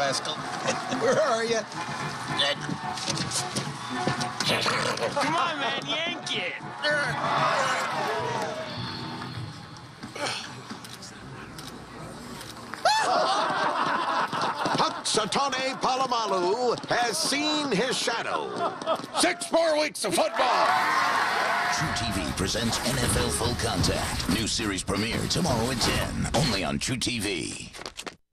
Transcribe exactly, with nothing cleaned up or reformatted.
rascal. Where are you? Come on, man, yank it. Punxsutawney Polamalu has seen his shadow. Six more weeks of football. True T V presents N F L Full Contact. New series premiere tomorrow at ten, only on True T V.